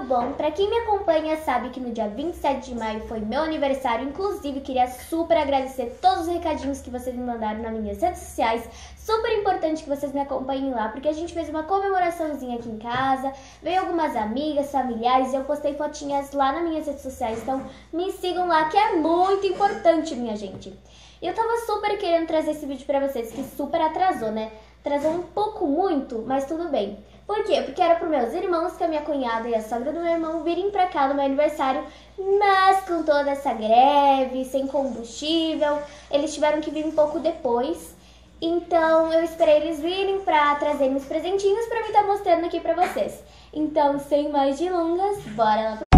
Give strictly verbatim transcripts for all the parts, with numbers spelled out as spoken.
bom? Pra quem me acompanha sabe que no dia vinte e sete de maio foi meu aniversário. Inclusive, queria super agradecer todos os recadinhos que vocês me mandaram nas minhas redes sociais. Super importante que vocês me acompanhem lá, porque a gente fez uma comemoraçãozinha aqui em casa. Veio algumas amigas, familiares e eu postei fotinhas lá nas minhas redes sociais. Então, me sigam lá, que é muito importante, minha gente. E eu tava super querendo trazer esse vídeo pra vocês, que super atrasou, né? Atrasou um pouco muito, mas tudo bem. Por quê? Porque era para meus irmãos, que a minha cunhada e a sogra do meu irmão virem pra cá no meu aniversário, mas com toda essa greve, sem combustível, eles tiveram que vir um pouco depois. Então eu esperei eles virem pra trazerem os presentinhos pra mim estar mostrando aqui pra vocês. Então, sem mais delongas, bora lá pro...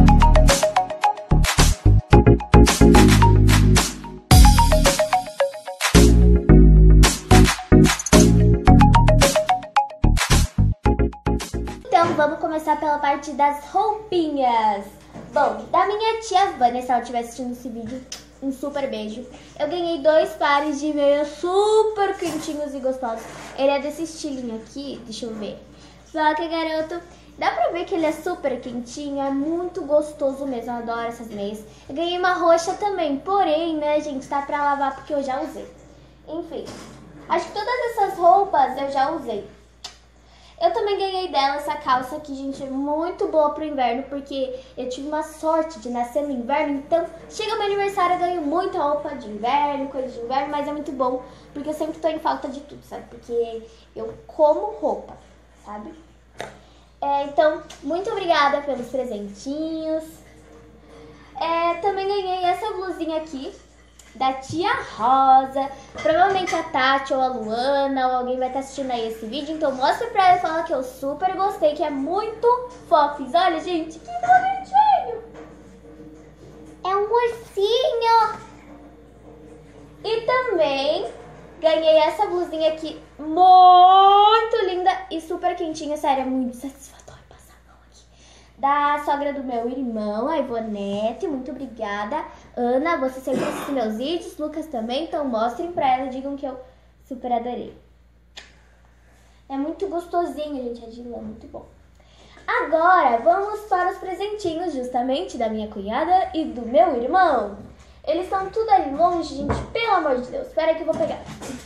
Então vamos começar pela parte das roupinhas. Bom, da minha tia Vânia, se ela estiver assistindo esse vídeo, um super beijo. Eu ganhei dois pares de meias super quentinhos e gostosos. Ele é desse estilinho aqui, deixa eu ver. Só que, garoto, dá pra ver que ele é super quentinho, é muito gostoso mesmo, eu adoro essas meias. Eu ganhei uma roxa também, porém, né, gente, tá pra lavar porque eu já usei. Enfim, acho que todas essas roupas eu já usei. Eu também ganhei dela essa calça aqui, gente, é muito boa pro inverno, porque eu tive uma sorte de nascer no inverno, então chega meu aniversário, eu ganho muita roupa de inverno, coisa de inverno, mas é muito bom, porque eu sempre tô em falta de tudo, sabe? Porque eu como roupa, sabe? É, então, muito obrigada pelos presentinhos. É, também ganhei essa blusinha aqui, da tia Rosa. Provavelmente a Tati ou a Luana ou alguém vai estar assistindo aí esse vídeo, então mostra pra ela e fala que eu super gostei, que é muito fofis. Olha, gente, que bonitinho! É um ursinho! E também ganhei essa blusinha aqui, muito linda e super quentinha, sério, é muito satisfatório passar a mão aqui. Da sogra do meu irmão, a Ivonete, muito obrigada. Ana, você sempre assiste meus vídeos, Lucas também, então mostrem pra ela e digam que eu super adorei. É muito gostosinho, gente, a de lã, muito bom. Agora, vamos para os presentinhos, justamente, da minha cunhada e do meu irmão. Eles estão tudo ali longe, gente, pelo amor de Deus. Espera aí que eu vou pegar.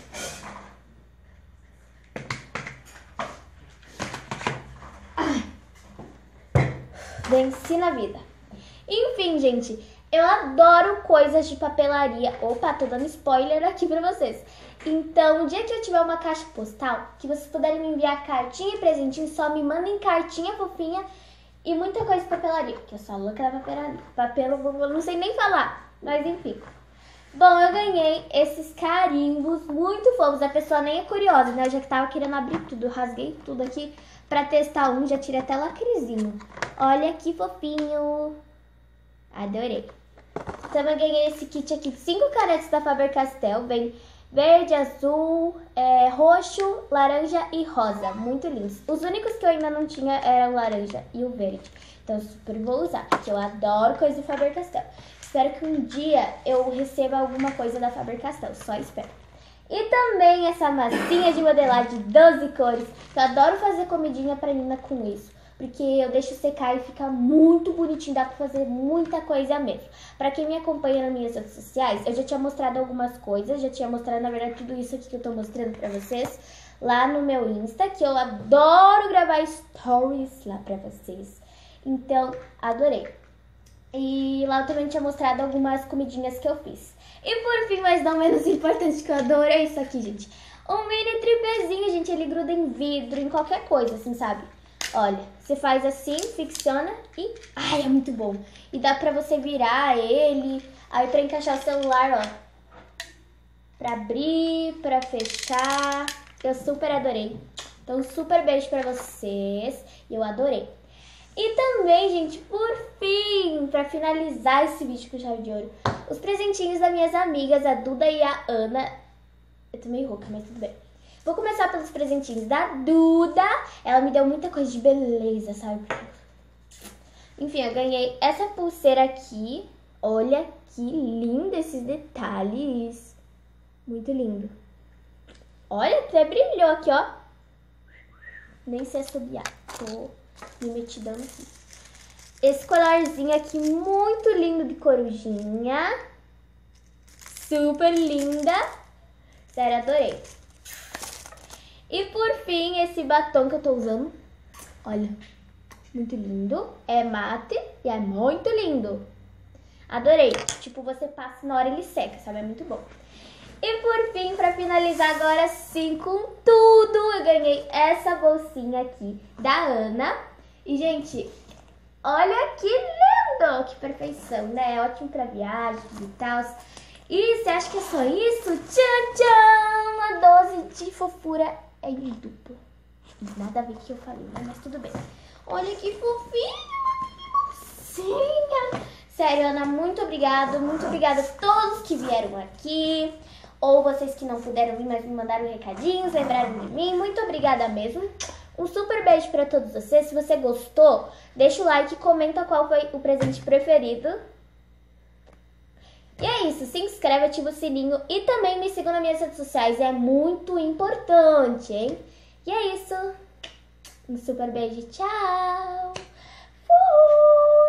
Venci na vida. Enfim, gente, eu adoro coisas de papelaria. Opa, tô dando spoiler aqui pra vocês. Então, o dia que eu tiver uma caixa postal, que vocês puderem me enviar cartinha e presentinho, só me mandem cartinha fofinha e muita coisa de papelaria, porque eu sou louca da papelaria. Papel, eu não sei nem falar, mas enfim. Bom, eu ganhei esses carimbos muito fofos. A pessoa nem é curiosa, né? Eu já que tava querendo abrir tudo, eu rasguei tudo aqui pra testar um, já tirei até lacrezinho. Olha que fofinho. Adorei. Também ganhei esse kit aqui, cinco canetas da Faber-Castell. Vem verde, azul, é, roxo, laranja e rosa. Muito lindos. Os únicos que eu ainda não tinha eram o laranja e o verde. Então eu super vou usar, porque eu adoro coisa de Faber-Castell. Espero que um dia eu receba alguma coisa da Faber-Castell, só espero. E também essa massinha de modelar de doze cores. Eu adoro fazer comidinha pra Nina com isso, porque eu deixo secar e fica muito bonitinho, dá pra fazer muita coisa mesmo. Pra quem me acompanha nas minhas redes sociais, eu já tinha mostrado algumas coisas, já tinha mostrado, na verdade, tudo isso aqui que eu tô mostrando pra vocês lá no meu Insta, que eu adoro gravar stories lá pra vocês. Então, adorei. E lá eu também tinha mostrado algumas comidinhas que eu fiz. E por fim, mas não menos importante, que eu adorei isso aqui, gente. Um mini tripézinho, gente, ele gruda em vidro, em qualquer coisa, assim, sabe? Olha, você faz assim, ficciona e... Ai, é muito bom. E dá pra você virar ele, aí pra encaixar o celular, ó. Pra abrir, pra fechar. Eu super adorei. Então, super beijo pra vocês. Eu adorei. E também, gente, por fim, pra finalizar esse vídeo com chave de ouro, os presentinhos das minhas amigas, a Duda e a Ana. Eu tô meio rouca, mas tudo bem. Vou começar pelos presentinhos da Duda. Ela me deu muita coisa de beleza, sabe? Enfim, eu ganhei essa pulseira aqui. Olha que lindo esses detalhes. Muito lindo. Olha, até brilhou aqui, ó. Nem sei assobiar. Tô me metidão aqui. esse colarzinho aqui muito lindo de corujinha. Super linda. Sério, adorei. E por fim, esse batom que eu tô usando. Olha, muito lindo. É mate e é muito lindo. Adorei. Tipo, você passa na hora ele seca, sabe? É muito bom. E por fim, pra finalizar agora sim com tudo, eu ganhei essa bolsinha aqui da Ana. E, gente, olha que lindo! Que perfeição, né? É ótimo pra viagens e tal. E você acha que é só isso? Tchan, tchan! Uma dose de fofura em duplo. Nada a ver com o que eu falei, né? Mas tudo bem. Olha que fofinha, uma bolsinha. Sério, Ana, muito obrigada. Muito obrigada a todos que vieram aqui. Ou vocês que não puderam vir, mas me mandaram recadinhos, lembraram de mim. Muito obrigada mesmo. Um super beijo pra todos vocês. Se você gostou, deixa o like e comenta qual foi o presente preferido. E é isso. Se inscreve, ativa o sininho e também me sigam nas minhas redes sociais. É muito importante, hein? E é isso. Um super beijo. Tchau. Fui.